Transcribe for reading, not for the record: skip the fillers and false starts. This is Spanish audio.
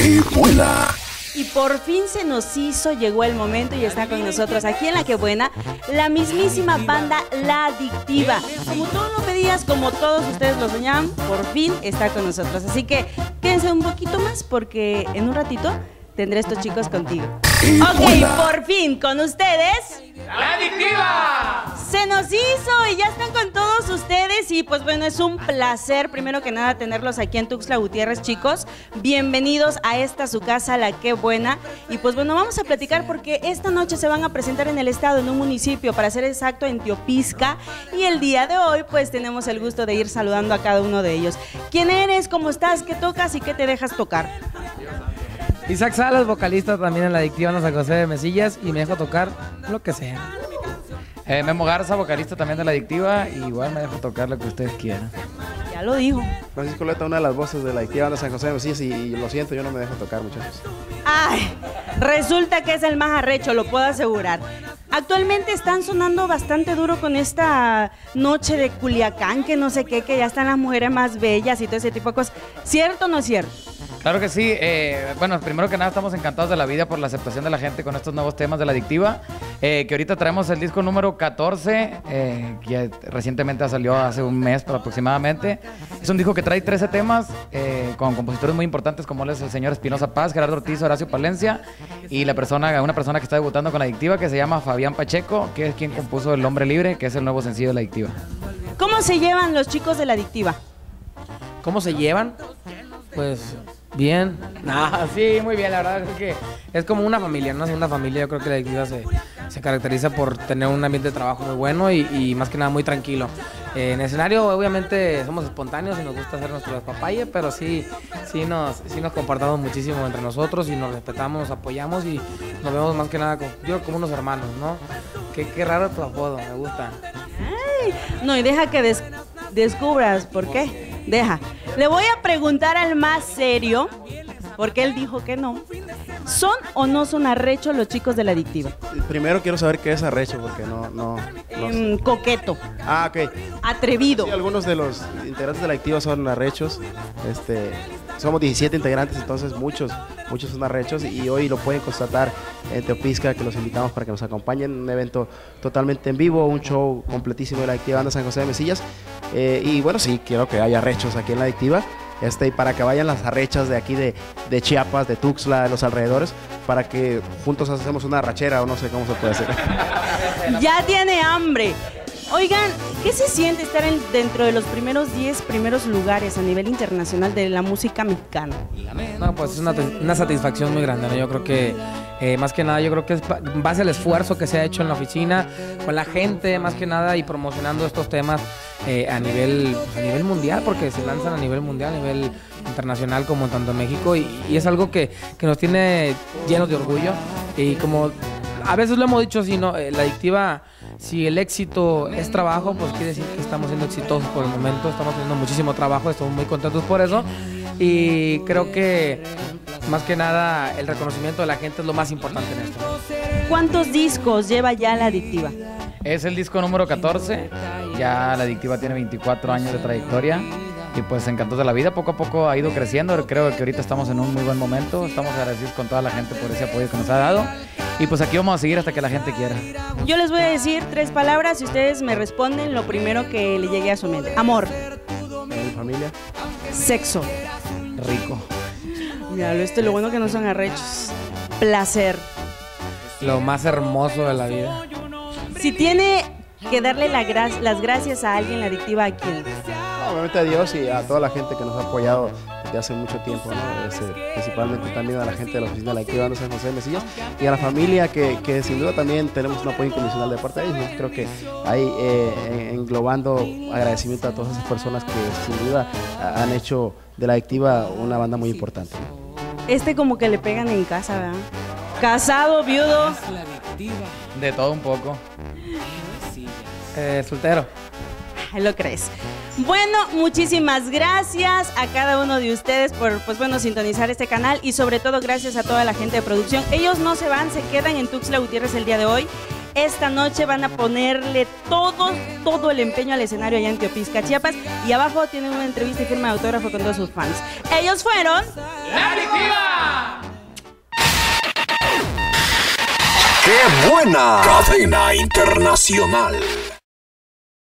¡Qué buena! Y por fin se nos hizo, llegó el momento y está con nosotros aquí en La Qué Buena, la mismísima banda La Adictiva. Como tú lo pedías, como todos ustedes lo soñaban, por fin está con nosotros. Así que quédense un poquito más porque en un ratito tendré a estos chicos contigo. Ok, por fin, con ustedes... ¡La Adictiva! Se nos hizo y ya están con todos ustedes y pues bueno, es un placer primero que nada tenerlos aquí en Tuxtla Gutiérrez, chicos. Bienvenidos a esta su casa, La Qué Buena. Y pues bueno, vamos a platicar porque esta noche se van a presentar en el estado, en un municipio, para ser exacto, en Teopisca. Y el día de hoy pues tenemos el gusto de ir saludando a cada uno de ellos. ¿Quién eres? ¿Cómo estás? ¿Qué tocas y qué te dejas tocar? Isaac Salas, vocalista también en La Adictiva en San José de Mesillas, y me dejo tocar lo que sea. Memo Garza, vocalista también de La Adictiva, y igual me dejo tocar lo que ustedes quieran. Ya lo dijo. Francisco Leta, una de las voces de La Adictiva de San José de Mesillas, y lo siento, yo no me dejo tocar, muchachos. Ay, resulta que es el más arrecho, lo puedo asegurar. Actualmente están sonando bastante duro con esta noche de Culiacán, que no sé qué, que ya están las mujeres más bellas y todo ese tipo de cosas. ¿Cierto o no es cierto? Claro que sí. Bueno, primero que nada estamos encantados de la vida por la aceptación de la gente con estos nuevos temas de La Adictiva. Que ahorita traemos el disco número 14, que recientemente salió hace un mes aproximadamente. Es un disco que trae 13 temas con compositores muy importantes como él es el señor Espinosa Paz, Gerardo Ortiz, Horacio Palencia y una persona que está debutando con La Adictiva que se llama Fabián Pacheco, que es quien compuso El Hombre Libre, que es el nuevo sencillo de La Adictiva. ¿Cómo se llevan los chicos de La Adictiva? ¿Cómo se llevan? Pues bien. Sí, muy bien, la verdad es que es como una familia, ¿no? Es una familia, yo creo que La Adictiva se caracteriza por tener un ambiente de trabajo muy bueno y más que nada muy tranquilo. En el escenario obviamente somos espontáneos y nos gusta hacer nuestro despapalle, pero sí nos comportamos muchísimo entre nosotros y nos respetamos, nos apoyamos y nos vemos más que nada como unos hermanos, ¿no? Qué raro tu apodo, me gusta. Ay, no, y deja que descubras por qué. Deja. Le voy a preguntar al más serio, porque él dijo que no. ¿Son o no son arrechos los chicos de La Adictiva? Primero quiero saber qué es arrecho, porque no sé. Coqueto. Ah, ok. Atrevido. Sí, algunos de los integrantes de La Adictiva son arrechos. Somos 17 integrantes, entonces muchos son arrechos y hoy lo pueden constatar en Teopisca, que los invitamos para que nos acompañen en un evento totalmente en vivo, un show completísimo de La Adictiva Banda San José de Mesillas. Y bueno, sí, quiero que haya arrechos aquí en La Adictiva. Y para que vayan las arrechas de aquí de Chiapas, de Tuxtla, de los alrededores, para que juntos hacemos una arrachera o no sé cómo se puede hacer. Ya tiene hambre. Oigan, ¿qué se siente estar dentro de los primeros 10 lugares a nivel internacional de la música mexicana? No, pues es una satisfacción muy grande, ¿no? Yo creo que más que nada, yo creo que es base al esfuerzo que se ha hecho en la oficina, con la gente, más que nada, y promocionando estos temas a nivel mundial, porque se lanzan a nivel mundial, a nivel internacional, como tanto en México, y es algo que nos tiene llenos de orgullo. Y como a veces lo hemos dicho así, ¿no? La Adictiva, si el éxito es trabajo, pues quiere decir que estamos siendo exitosos por el momento, estamos teniendo muchísimo trabajo, estamos muy contentos por eso, y creo que más que nada el reconocimiento de la gente es lo más importante en esto. ¿Cuántos discos lleva ya La Adictiva? Es el disco número 14, ya La Adictiva tiene 24 años de trayectoria y pues encantados de la vida, poco a poco ha ido creciendo, creo que ahorita estamos en un muy buen momento, estamos agradecidos con toda la gente por ese apoyo que nos ha dado y pues aquí vamos a seguir hasta que la gente quiera. Yo les voy a decir 3 palabras y ustedes me responden lo primero que le llegue a su mente. Amor. Mi familia. Sexo. Rico. Ya, lo bueno que no son arrechos. Placer. Lo más hermoso de la vida. Si tiene que darle las gracias a alguien, La Adictiva, ¿a quién? Obviamente a Dios y a toda la gente que nos ha apoyado desde hace mucho tiempo, ¿no? Principalmente también a la gente de la oficina de La Adictiva de San José de Mesillas y a la familia que sin duda también tenemos un apoyo incondicional de parte de ellos, ¿no? Creo que ahí englobando agradecimiento a todas esas personas que sin duda han hecho de La Adictiva una banda muy importante, ¿no? Como que le pegan en casa, ¿verdad? Casado, viudo. De todo un poco. Soltero. ¿Lo crees? Bueno, muchísimas gracias a cada uno de ustedes por, sintonizar este canal y sobre todo gracias a toda la gente de producción. Ellos no se van, se quedan en Tuxtla Gutiérrez el día de hoy. Esta noche van a ponerle todo el empeño al escenario allá en Teopisca, Chiapas, y abajo tienen una entrevista y firma de autógrafo con todos sus fans. Ellos fueron... ¡La Adictiva! ¡Qué buena! Cadena Internacional.